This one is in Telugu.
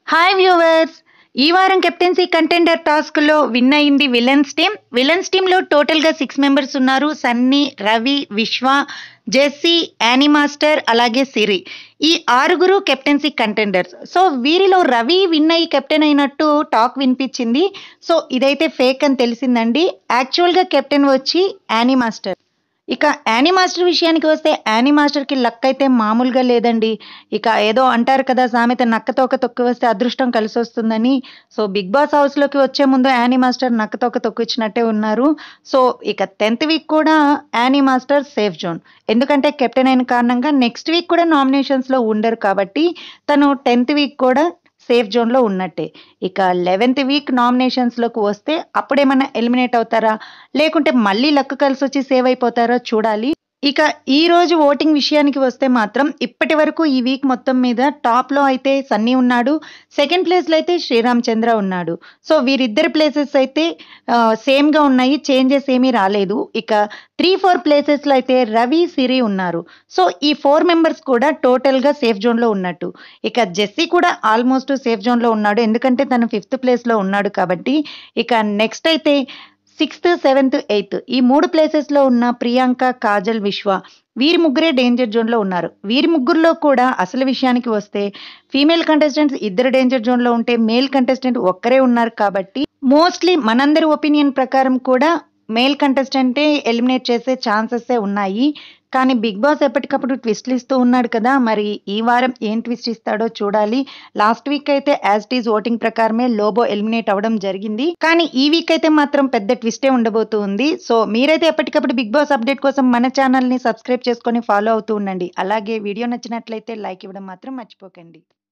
Hi viewers! ఈ వారం కెప్టెన్సీ కంటెండర్ టాస్క్‌లో విన్ అయింది విలన్స్ టీమ్. విలన్స్ టీమ్‌లో టోటల్‌గా 6 మెంబర్స్ ఉన్నారు. సన్నీ, రవి, విశ్వ, జెస్సీ, యానీ మాస్టర్ అలాగే సిరి. ఈ ఆరుగురు కెప్టెన్సీ కంటెండర్స్. సో వీరిలో రవి విన్ అయ్యి కెప్టెన్ అయినట్టు టాక్ వినిపించింది. సో ఇదైతే ఫేక్ అని తెలిసిందండి. యాక్చువల్‌గా కెప్టెన్ వచ్చి యానీ మాస్టర్. ఇక యానీ మాస్టర్ విషయానికి వస్తే యానీ మాస్టర్‌కి లక్ అయితే మామూలుగా లేదండి. ఇక ఏదో అంటారు కదా సామెత, నక్కతోక తొక్కి వస్తే అదృష్టం కలిసొస్తుందని. సో 'బిగ్ బాస్' హౌస్‌లోకి వచ్చే ముందు యానీ మాస్టర్ నక్కతోక తొక్కిచ్చినట్టే ఉన్నారు. సో ఇక 10th వీక్ కూడా యానీ మాస్టర్ సేఫ్ జోన్. ఎందుకంటే కెప్టెన్ అయిన కారణంగా నెక్స్ట్ వీక్ కూడా నామినేషన్స్‌లో ఉండరు కాబట్టి తను 10th వీక్ కూడా సేఫ్ జోన్‌లో ఉన్నట్టే. ఇక 11th వీక్ నామినేషన్స్‌లోకి వస్తే అప్పుడేమన్నా ఎలిమినేట్ అవుతారా? లేకుంటే మళ్ళీ లక్ కలిసొచ్చి సేవ్ అయిపోతారో చూడాలి. ఇక ఈరోజు ఓటింగ్ విషయానికి వస్తే మాత్రం ఇప్పటి వరకు ఈ వీక్ మొత్తం మీద టాప్‌లో అయితే సన్నీ ఉన్నాడు. సెకండ్ ప్లేస్‌లో అయితే శ్రీరామ్ చంద్ర ఉన్నాడు. సో వీరిద్దరి ప్లేసెస్ అయితే సేమ్‌గా ఉన్నాయి. చేంజెస్ ఏమీ రాలేదు. ఇక 3, 4 ప్లేసెస్‌లో అయితే రవి, సిరి ఉన్నారు. సో ఈ 4 మెంబర్స్ కూడా టోటల్‌గా సేఫ్ జోన్‌లో ఉన్నట్టు. ఇక జెస్సీ కూడా ఆల్మోస్ట్ సేఫ్ జోన్‌లో ఉన్నాడు. ఎందుకంటే తను 5th ప్లేస్‌లో ఉన్నాడు కాబట్టి. ఇక నెక్స్ట్ అయితే 6th, 7th, 8th ఈ 3 ప్లేసెస్‌లో ఉన్న ప్రియాంక, కాజల్, విశ్వ వీరి ముగ్గురే డేంజర్ జోన్‌లో ఉన్నారు. వీరి ముగ్గురిలో కూడా అసలు విషయానికి వస్తే ఫీమేల్ కంటెస్టెంట్స్ ఇద్దరు డేంజర్ జోన్‌లో ఉంటే మేల్ కంటెస్టెంట్ ఒక్కరే ఉన్నారు కాబట్టి మోస్ట్‌లీ మనందరి ఒపీనియన్ ప్రకారం కూడా మేల్ కంటెస్టెంటే ఎలిమినేట్ చేసే ఛాన్సెసే ఉన్నాయి. కానీ 'బిగ్ బాస్' ఎప్పటికప్పుడు ట్విస్ట్‌లు ఇస్తూ ఉన్నాడు కదా! మరి ఈ వారం ఏం ట్విస్ట్ ఇస్తాడో చూడాలి. లాస్ట్ వీక్ అయితే యాజ్ ఇట్ ఈజ్ ఓటింగ్ ప్రకారమే లోబో ఎలిమినేట్ అవ్వడం జరిగింది. కానీ ఈ వీక్ అయితే మాత్రం పెద్ద ట్విస్టే ఉండబోతూ ఉంది. సో మీరైతే ఎప్పటికప్పుడు 'బిగ్ బాస్' అప్డేట్ కోసం మన ఛానల్‌ని సబ్స్క్రైబ్ చేసుకొని ఫాలో అవుతూ ఉండండి. అలాగే వీడియో నచ్చినట్లయితే లైక్ ఇవ్వడం మాత్రం మర్చిపోకండి.